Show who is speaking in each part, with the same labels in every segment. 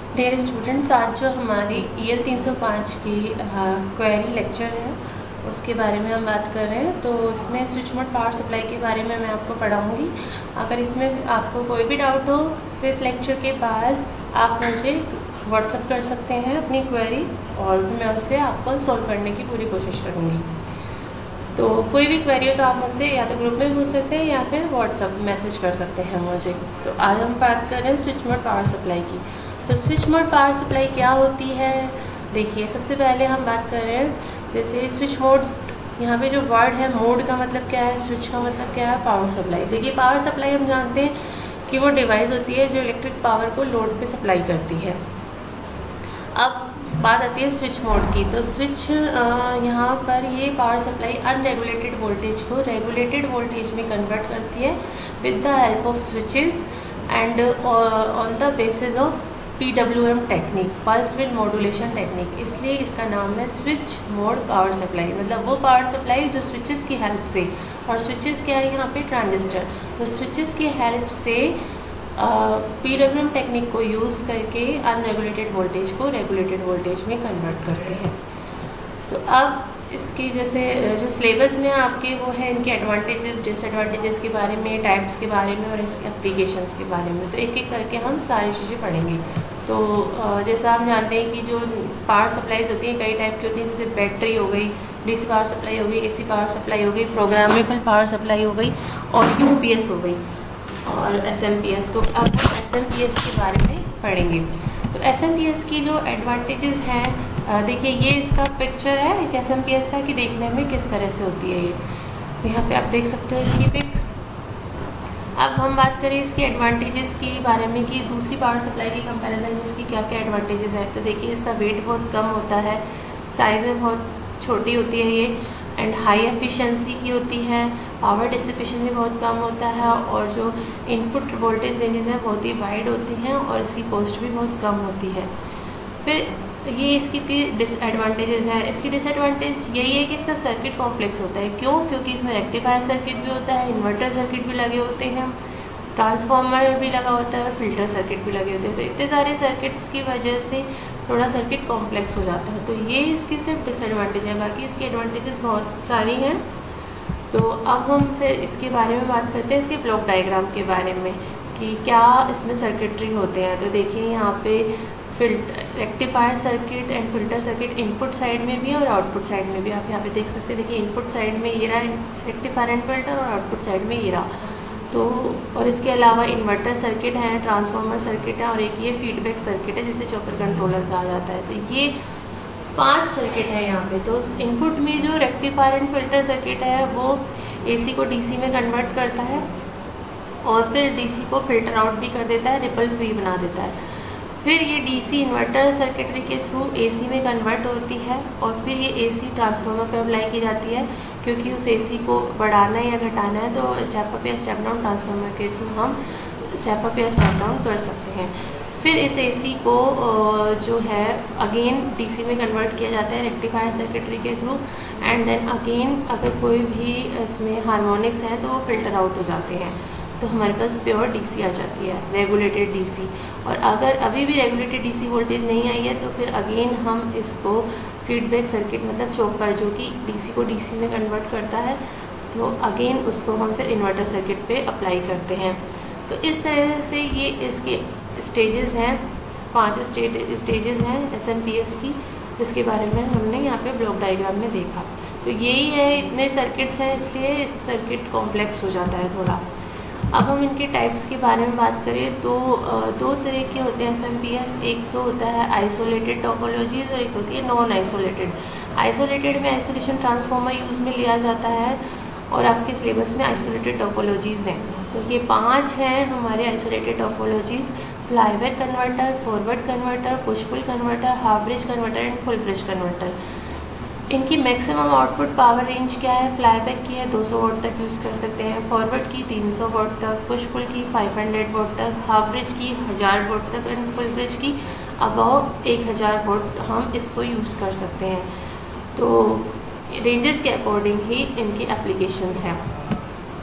Speaker 1: Dear students, आज जो हमारी ईयर 305 की क्वेरी लेक्चर है उसके बारे में हम बात कर रहे हैं। तो इसमें स्विच मोड पावर सप्लाई के बारे में मैं आपको पढ़ाऊंगी। अगर इसमें आपको कोई भी डाउट हो तो इस लेक्चर के बाद आप मुझे व्हाट्सअप कर सकते हैं अपनी क्वेरी, और मैं उससे आपको सॉल्व करने की पूरी कोशिश करूँगी। तो कोई भी क्वेरी हो तो आप मुझसे या तो ग्रुप में पूछ सकते हैं या फिर व्हाट्सअप मैसेज कर सकते हैं मुझे। तो आज हम बात कर रहे हैं स्विच मोड पावर सप्लाई की। तो स्विच मोड पावर सप्लाई क्या होती है, देखिए सबसे पहले हम बात कर रहे हैं जैसे स्विच मोड। यहाँ पे जो वर्ड है मोड का मतलब क्या है, स्विच का मतलब क्या है, पावर सप्लाई। देखिए पावर सप्लाई हम जानते हैं कि वो डिवाइस होती है जो इलेक्ट्रिक पावर को लोड पे सप्लाई करती है। अब बात आती है स्विच मोड की। तो स्विच यहाँ पर ये पावर सप्लाई अनरेगुलेटेड वोल्टेज को रेगुलेटेड वोल्टेज में कन्वर्ट करती है with the help of switches and on the basis of PWM technique, pulse width modulation technique. इसलिए इसका नाम है स्विच मोड पावर सप्लाई। मतलब वो पावर सप्लाई जो स्विचेस की हेल्प से, और स्विचेस क्या है यहाँ पे, ट्रांजिस्टर। तो स्विचेस की हेल्प से PWM टेक्निक को यूज़ करके अनरेगुलेटेड वोल्टेज को रेगुलेटेड वोल्टेज में कन्वर्ट करते हैं। तो अब इसकी जैसे जो सिलेबस में आपके वो है इनके एडवांटेजेस डिसएडवांटेजेस के बारे में, टाइप्स के बारे में और इसके एप्लीकेशंस के बारे में। तो एक एक करके हम सारी चीज़ें पढ़ेंगे। तो जैसा हम जानते हैं कि जो पावर सप्लाईज होती हैं कई टाइप की होती हैं, जैसे बैटरी हो गई, DC पावर सप्लाई हो गई, AC पावर सप्लाई हो गई, प्रोग्रामेबल पावर सप्लाई हो गई और UPS हो गई और SMPS। तो अब हम SMPS के बारे में पढ़ेंगे। तो SMPS की जो एडवांटेजेस हैं, देखिए ये इसका पिक्चर है एक SMPS का कि देखने में किस तरह से होती है ये। तो यहाँ पे आप देख सकते हो इसकी पिक। अब हम बात करें इसकी एडवांटेजेस के बारे में कि दूसरी पावर सप्लाई की कंपैरिजन में इसकी क्या क्या एडवांटेजेस है। तो देखिए इसका वेट बहुत कम होता है, साइज़ में बहुत छोटी होती है ये, एंड हाई एफिशिएंसी की होती है, पावर डिसिपेशन भी बहुत कम होता है, और जो इनपुट वोल्टेज रेंजेस हैं बहुत ही वाइड होती हैं, और इसकी कॉस्ट भी बहुत कम होती है। फिर ये इसकी डिसएडवांटेजेस है। इसकी डिसएडवांटेज यही है कि इसका सर्किट कॉम्प्लेक्स होता है। क्यों? क्योंकि इसमें रेक्टिफायर सर्किट भी होता है, इन्वर्टर सर्किट भी लगे होते हैं, ट्रांसफार्मर भी लगा होता है और फिल्टर सर्किट भी लगे होते हैं। तो इतने सारे सर्किट्स की वजह से थोड़ा सर्किट कॉम्प्लेक्स हो जाता है। तो ये इसकी सिर्फ डिसएडवांटेज है, बाकी इसकी एडवांटेजेस बहुत सारी हैं। तो अब हम फिर इसके बारे में बात करते हैं, इसके ब्लॉक डायग्राम के बारे में कि क्या इसमें सर्किटरी होते हैं। तो देखिए यहाँ पे rectifier circuit and filter circuit input side में भी और आउटपुट साइड में भी आप यहाँ पे देख सकते हैं। देखिए इनपुट साइड में ये रहा रेक्टिफायर एंड फिल्टर और आउटपुट साइड में ये रहा। तो और इसके अलावा इन्वर्टर सर्किट है, ट्रांसफार्मर सर्किट है, और एक ये फीडबैक सर्किट है जिसे चॉपर कंट्रोलर कहा जाता है। तो ये 5 सर्किट है यहाँ पे। तो इनपुट में जो रेक्टिफायर एंड फिल्टर सर्किट है वो AC को DC में कन्वर्ट करता है और फिर DC को फिल्टर आउट भी कर देता है, रिपल फ्री बना देता है। फिर ये DC इन्वर्टर सर्किटरी के थ्रू AC में कन्वर्ट होती है और फिर ये AC ट्रांसफार्मर पे अप्लाई की जाती है, क्योंकि उस AC को बढ़ाना या घटाना है तो स्टेप अप या स्टेप डाउन ट्रांसफार्मर के थ्रू हम स्टेप अप या स्टेप डाउन कर सकते हैं। फिर इस AC को जो है अगेन DC में कन्वर्ट किया जाता है रेक्टिफायर सर्किटरी के थ्रू, एंड देन अगेन अगर कोई भी इसमें हार्मोनिक्स है तो वो फिल्टर आउट हो जाते हैं। तो हमारे पास प्योर DC आ जाती है, रेगुलेटेड DC। और अगर अभी भी रेगुलेटेड DC वोल्टेज नहीं आई है तो फिर अगेन हम इसको फीडबैक सर्किट मतलब चॉपर जो कि DC को DC में कन्वर्ट करता है, तो अगेन उसको हम फिर इन्वर्टर सर्किट पे अप्लाई करते हैं। तो इस तरह से ये इसके स्टेजेस हैं, 5 स्टेजेस हैं SMPS की, जिसके बारे में हमने यहाँ पे ब्लॉक डायग्राम में देखा। तो यही है, इतने सर्किट्स हैं इसलिए सर्किट कॉम्प्लेक्स हो जाता है थोड़ा। अब हम इनके टाइप्स के बारे में बात करें तो 2 तरह के होते हैं SMPS। एक तो होता है आइसोलेटेड टोपोलॉजीज और एक होती है नॉन आइसोलेटेड। आइसोलेटेड में आइसोलेशन ट्रांसफार्मर यूज़ में लिया जाता है और आपके सिलेबस में आइसोलेटेड टोपोलॉजीज़ हैं। तो ये 5 हैं हमारे isolated topologies: flyback converter, forward converter, push pull converter, half bridge converter and full bridge converter. इनकी मैक्सिमम आउटपुट पावर रेंज क्या है? फ्लाईबैक की है 200 वाट तक यूज़ कर सकते हैं, फॉरवर्ड की 300 वाट तक, पुश पुल की 500 वाट तक, हाफ ब्रिज की 1000 वाट तक एंड फुल ब्रिज की अबव 1000 वाट हम इसको यूज़ कर सकते हैं। तो रेंजेस के अकॉर्डिंग ही इनकी एप्लीकेशंस हैं।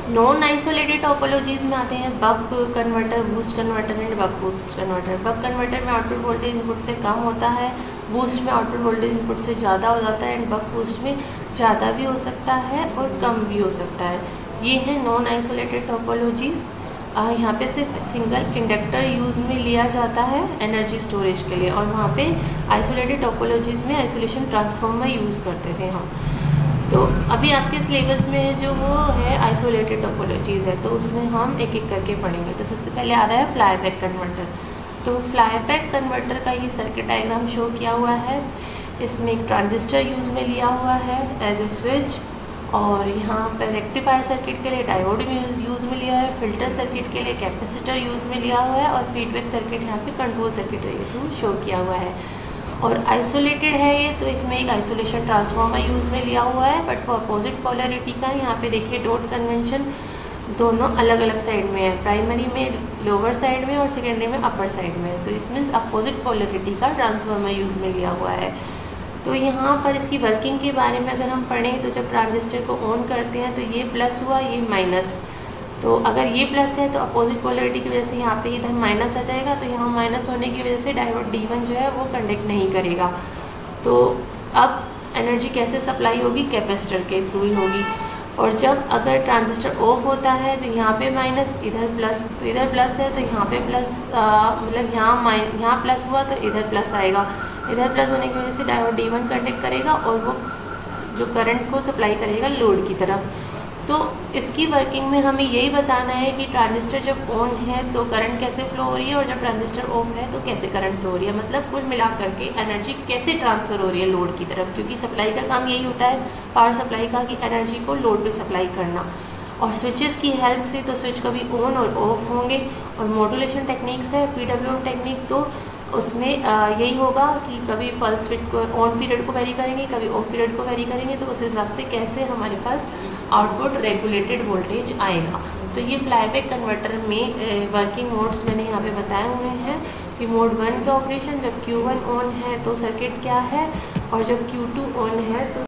Speaker 1: नॉन आइसोलेटेड टोपोलॉजीज में आते हैं buck converter, boost converter and buck boost converter. Buck converter में आउटपुट वोल्टेज इनपुट से कम होता है, बूस्ट में आउटपुट वोल्टेज इनपुट से ज़्यादा हो जाता है, एंड बक बूस्ट में ज़्यादा भी हो सकता है और कम भी हो सकता है। ये है नॉन आइसोलेटेड टोपोलॉजीज़। यहाँ पे सिर्फ सिंगल इंडक्टर यूज़ में लिया जाता है एनर्जी स्टोरेज के लिए, और वहाँ पे आइसोलेटेड टोपोलॉजीज़ में आइसोलेशन ट्रांसफार्मर यूज़ करते थे हम। तो अभी आपके सिलेबस में जो वो है आइसोलेटेड टोपोलॉजीज़ है, तो उसमें हम एक एक करके पढ़ेंगे। तो सबसे पहले आ रहा है फ्लाईबैक कन्वर्टर। तो फ्लाईबैक कन्वर्टर का ये सर्किट डायग्राम शो किया हुआ है। इसमें एक ट्रांजिस्टर यूज़ में लिया हुआ है एज ए स्विच, और यहाँ पर रेक्टिफायर सर्किट के लिए डायोड यूज़ में लिया है, फिल्टर सर्किट के लिए कैपेसिटर यूज़ में लिया हुआ है, और फीडबैक सर्किट यहाँ पे कंट्रोल सर्किट के थ्रू शो किया हुआ है। और आइसोलेटेड है ये, तो इसमें एक आइसोलेशन ट्रांसफार्मर यूज़ में लिया हुआ है, बट वो अपोजिट पोलैरिटी का। यहाँ पे देखिए डॉट कन्वेंशन दोनों अलग अलग साइड में है, प्राइमरी में लोअर साइड में और सेकेंडरी में अपर साइड में। तो इसमें अपोजिट पोलैरिटी का ट्रांसफार्मर यूज़ में लिया हुआ है। तो यहाँ पर इसकी वर्किंग के बारे में अगर हम पढ़ें, तो जब ट्रांजिस्टर को ऑन करते हैं तो ये प्लस हुआ, ये माइनस। तो अगर ये प्लस है तो अपोजिट पोलैरिटी की वजह से यहाँ पे इधर माइनस आ जाएगा, तो यहाँ माइनस होने की वजह से डायोड D1 जो है वो कंडक्ट नहीं करेगा। तो अब एनर्जी कैसे सप्लाई होगी, कैपेसिटर के थ्रू ही होगी। और जब अगर ट्रांजिस्टर ऑफ होता है तो यहाँ पे माइनस, इधर प्लस, तो इधर प्लस है तो यहाँ पे प्लस, मतलब यहाँ प्लस हुआ तो इधर प्लस आएगा। इधर प्लस होने की वजह से डायोड D1 कंडक्ट करेगा और वो जो करंट को सप्लाई करेगा लोड की तरफ। तो इसकी वर्किंग में हमें यही बताना है कि ट्रांजिस्टर जब ऑन है तो करंट कैसे फ्लो हो रही है, और जब ट्रांजिस्टर ऑफ है तो कैसे करंट फ्लो हो रही है। मतलब कुल मिला करके एनर्जी कैसे ट्रांसफ़र हो रही है लोड की तरफ, क्योंकि सप्लाई का काम यही होता है पावर सप्लाई का, कि एनर्जी को लोड पे सप्लाई करना। और स्विचेस की हेल्प से तो स्विच कभी ऑन और ऑफ होंगे। और मॉड्यूलेशन टेक्निक्स है, PWM टेक्निक, तो उसमें यही होगा कि कभी पल्स विड्थ को ऑन पीरियड को वेरी करेंगे, कभी ऑफ पीरियड को वेरी करेंगे, तो उस हिसाब से कैसे हमारे पास आउटपुट रेगुलेटेड वोल्टेज आएगा। तो ये फ्लाईबैक कन्वर्टर में वर्किंग मोड्स मैंने यहाँ पे बताए हुए हैं कि मोड 1 का ऑपरेशन, जब Q1 ऑन है तो सर्किट क्या है, और जब Q2 ऑन है तो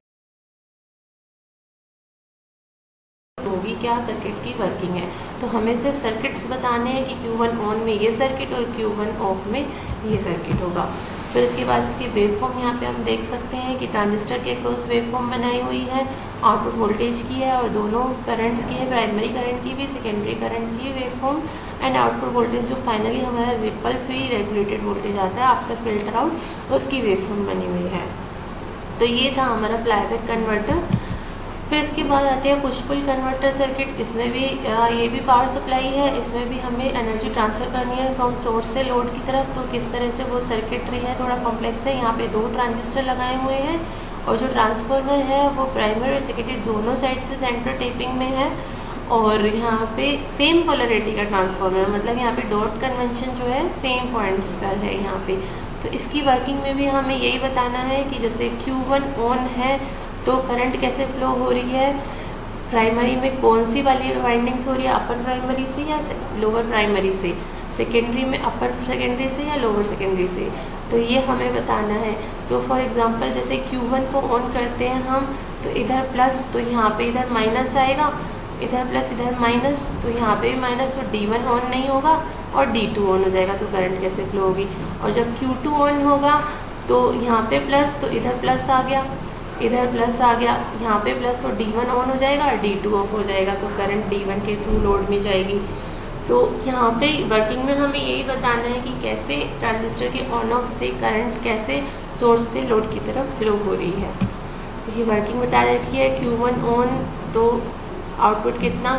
Speaker 1: होगी क्या सर्किट की वर्किंग है। तो हमें सिर्फ सर्किट्स बताने हैं कि Q1 ऑन में ये सर्किट और Q1 ऑफ में ये सर्किट होगा। फिर इसके बाद इसकी वेवफॉर्म यहाँ पे हम देख सकते हैं कि ट्रांजिस्टर के अक्रॉस वेवफॉर्म बनाई हुई है, आउटपुट वोल्टेज की है और दोनों करंट्स की है, प्राइमरी करंट की भी, सेकेंडरी करंट की वेवफॉर्म, एंड आउटपुट वोल्टेज जो फाइनली हमारा रिपल फ्री रेगुलेटेड वोल्टेज आता है आफ्टर फिल्टर आउट, उसकी वेवफॉर्म बनी हुई है। तो ये था हमारा फ्लाईबैक कन्वर्टर। फिर इसके बाद आते हैं पुश पुल कन्वर्टर सर्किट। इसमें भी ये भी पावर सप्लाई है, इसमें भी हमें एनर्जी ट्रांसफ़र करनी है फ्रॉम सोर्स से लोड की तरफ। तो किस तरह से वो सर्किटरी है, थोड़ा कॉम्प्लेक्स है। यहाँ पे 2 ट्रांजिस्टर लगाए हुए हैं, और जो ट्रांसफार्मर है वो प्राइमरी और सेकेंडरी दोनों साइड से सेंटर टेपिंग में है। और यहाँ पे सेम पोलैरिटी का ट्रांसफार्मर, मतलब यहाँ पे डॉट कन्वेंशन जो है सेम पॉइंट्स पर है यहाँ पे। तो इसकी वर्किंग में भी हमें यही बताना है कि जैसे Q1 ऑन है तो करंट कैसे फ्लो हो रही है, प्राइमरी में कौन सी वाली वाइंडिंग्स हो रही है, अपर प्राइमरी से या लोअर प्राइमरी से, सेकेंडरी में अपर सेकेंडरी से या लोअर सेकेंडरी से, तो ये हमें बताना है। तो फॉर एग्जांपल जैसे Q1 को ऑन करते हैं हम, तो इधर प्लस, तो यहाँ पे इधर माइनस आएगा, इधर प्लस इधर माइनस, तो यहाँ पे भी माइनस, तो D1 ऑन नहीं होगा और D2 ऑन हो जाएगा, तो करंट कैसे फ्लो होगी। और जब Q2 ऑन होगा तो यहाँ पे प्लस, तो इधर प्लस आ गया, इधर प्लस आ गया, यहाँ पे प्लस, तो D1 ऑन हो जाएगा और D2 ऑफ हो जाएगा, तो करंट D1 के थ्रू लोड में जाएगी। तो यहाँ पे वर्किंग में हमें यही बताना है कि कैसे ट्रांजिस्टर के ऑन ऑफ से करंट कैसे सोर्स से लोड की तरफ फ्लो हो रही है। तो ये वर्किंग बता रखी है। Q1 ऑन तो आउटपुट कितना,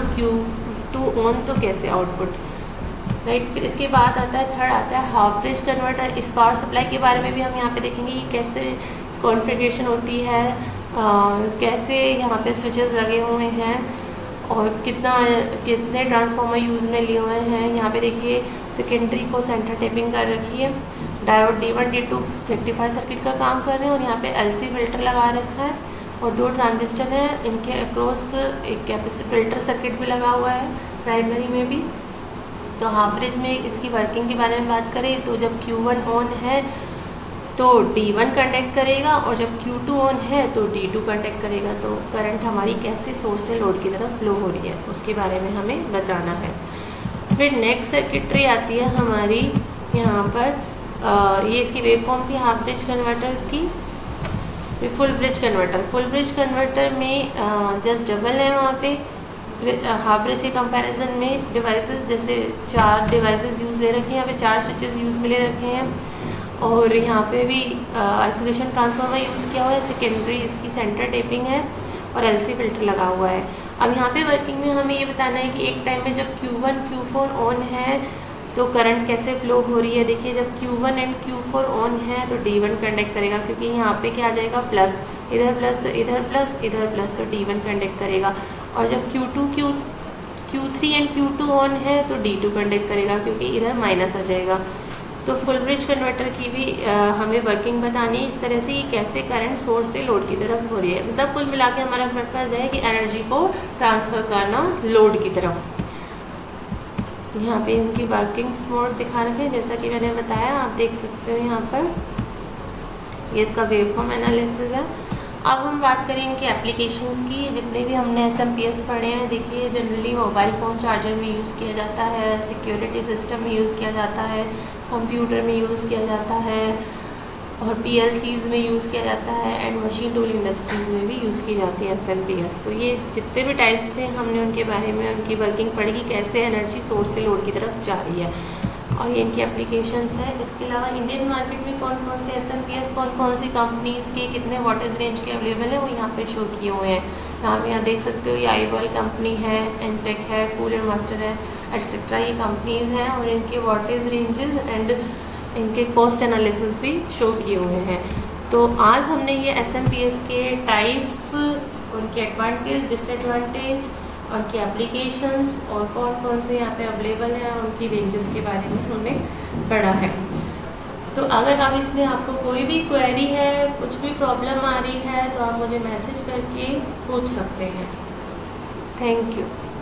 Speaker 1: Q2 ऑन तो कैसे आउटपुट, राइट। फिर इसके बाद आता है थर्ड आता है हाफ ब्रिज कन्वर्टर। इस पावर सप्लाई के बारे में भी हम यहाँ पे देखेंगे कि कैसे कॉन्फ़िगरेशन होती है, कैसे यहाँ पे स्विचेस लगे हुए हैं और कितने ट्रांसफार्मर यूज़ में लिए हुए हैं। यहाँ पे देखिए सेकेंडरी को सेंटर टेपिंग कर रखी है, diode D1 D2 rectifier circuit का काम कर रहे हैं, और यहाँ पे LC फिल्टर लगा रखा है, और 2 ट्रांजिस्टर हैं, इनके अक्रॉस एक कैपेसिटर फिल्टर सर्किट भी लगा हुआ है प्राइमरी में भी। तो हाफ ब्रिज में इसकी वर्किंग के बारे में बात करें तो जब Q1 ऑन है तो D1 कंडक्ट करेगा, और जब Q2 ऑन है तो D2 कंडक्ट करेगा। तो करंट हमारी कैसे सोर्स से लोड की तरफ फ्लो हो रही है उसके बारे में हमें बताना है। फिर नेक्स्ट सर्किटरी आती है हमारी यहाँ पर, ये इसकी वेवफॉर्म थी हाफ ब्रिज कन्वर्टर्स की। फुल ब्रिज कन्वर्टर में जस्ट डबल है वहाँ पे। हाफ ब्रिज के कंपैरिजन में डिवाइसेस जैसे 4 डिवाइसेस यूज़ ले रखे हैं, यहाँ पे 4 स्विचेस यूज़ में ले रखे हैं, और यहाँ पे भी आइसोलेशन ट्रांसफार्मर यूज़ किया हुआ है। सेकेंडरी इसकी सेंटर टेपिंग है और LC फिल्टर लगा हुआ है। अब यहाँ पे वर्किंग में हमें ये बताना है कि एक टाइम में जब Q1 Q4 ऑन है तो करंट कैसे फ्लो हो रही है। देखिए जब Q1 एंड Q4 ऑन है तो D1 कंडक्ट करेगा, क्योंकि यहाँ पे क्या आ जाएगा प्लस, इधर प्लस तो इधर प्लस, इधर प्लस तो D1 कंडक्ट करेगा। और जब Q3 एंड Q2 ऑन है तो D2 कंडक्ट करेगा, क्योंकि इधर माइनस आ जाएगा। तो फुल ब्रिज कन्वर्टर की भी हमें वर्किंग बतानी है इस तरह से, कैसे करंट सोर्स से लोड की तरफ हो रही है। मतलब कुल मिला के हमारा पर्पज़ है कि एनर्जी को ट्रांसफ़र करना लोड की तरफ। यहाँ पे इनकी वर्किंग्स मोड दिखा रखे हैं जैसा कि मैंने बताया, आप देख सकते हो यहाँ पर। ये इसका वेवफॉर्म एनालिसिस है। अब हम बात करें इनके एप्लीकेशंस की। जितने भी हमने SMPS पढ़े हैं, देखिए जनरली मोबाइल फ़ोन चार्जर में यूज़ किया जाता है, सिक्योरिटी सिस्टम में यूज़ किया जाता है, कंप्यूटर में यूज़ किया जाता है, और PLCs में यूज़ किया जाता है, एंड मशीन टूल इंडस्ट्रीज़ में भी यूज़ की जाती है SMPS। तो ये जितने भी टाइप्स थे हमने उनके बारे में, उनकी वर्किंग पढ़ी कि कैसे एनर्जी सोर्स से लोड की तरफ जा रही है, और ये इनकी एप्लीकेशंस है। इसके अलावा इंडियन मार्केट में कौन कौन से SMPS, कौन कौन सी कंपनीज़ के कितने वॉटेज रेंज के अवेलेबल है, वो यहाँ पे शो किए हुए हैं। यहाँ देख सकते हो, ये आईबॉल कंपनी है, एनटेक है, कूलर मास्टर है, एटसेट्रा, ये कंपनीज़ हैं, और इनके वॉटेज रेंजेस एंड इनके कॉस्ट एनालिसिस भी शो किए हुए हैं। तो आज हमने ये SMPS के टाइप्स, उनके एडवांटेज, डिसएडवांटेज, उनकी एप्लीकेशंस और कौन कौन से यहाँ पे अवेलेबल हैं, उनकी रेंजेस के बारे में हमने पढ़ा है। तो अगर अब इसमें आपको कोई भी क्वेरी है, कुछ भी प्रॉब्लम आ रही है, तो आप मुझे मैसेज करके पूछ सकते हैं। Thank you.